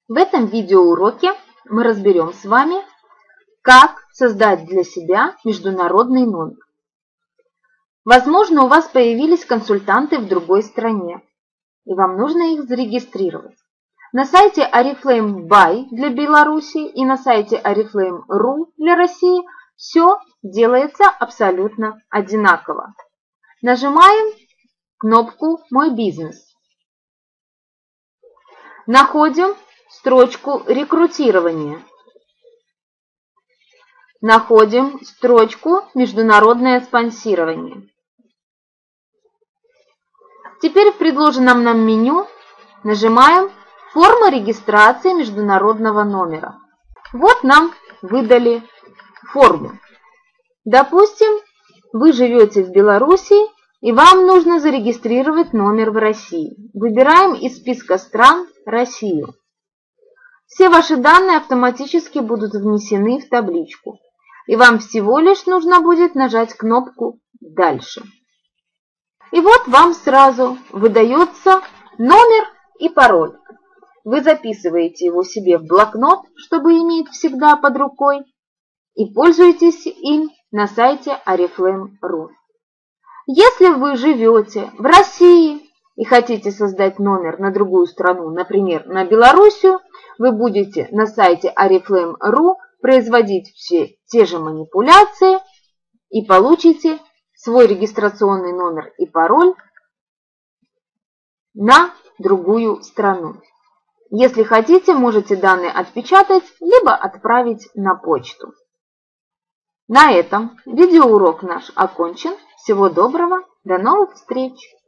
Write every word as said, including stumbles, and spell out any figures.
В этом видеоуроке мы разберем с вами, как создать для себя международный номер. Возможно, у вас появились консультанты в другой стране, и вам нужно их зарегистрировать. На сайте Oriflame Buy для Беларуси и на сайте Oriflame точка ру для России все делается абсолютно одинаково. Нажимаем кнопку «Мой бизнес». Находим строчку «Рекрутирование». Находим строчку «Международное спонсирование». Теперь в предложенном нам меню нажимаем «Форма регистрации международного номера». Вот нам выдали форму. Допустим, вы живете в Беларуси и вам нужно зарегистрировать номер в России. Выбираем из списка стран Россию. Все ваши данные автоматически будут внесены в табличку. И вам всего лишь нужно будет нажать кнопку «Дальше». И вот вам сразу выдается номер и пароль. Вы записываете его себе в блокнот, чтобы иметь всегда под рукой, и пользуетесь им на сайте Oriflame точка ру. Если вы живете в России и хотите создать номер на другую страну, например, на Белоруссию, вы будете на сайте Oriflame точка ру производить все те же манипуляции и получите свой регистрационный номер и пароль на другую страну. Если хотите, можете данные отпечатать, либо отправить на почту. На этом видеоурок наш окончен. Всего доброго, до новых встреч!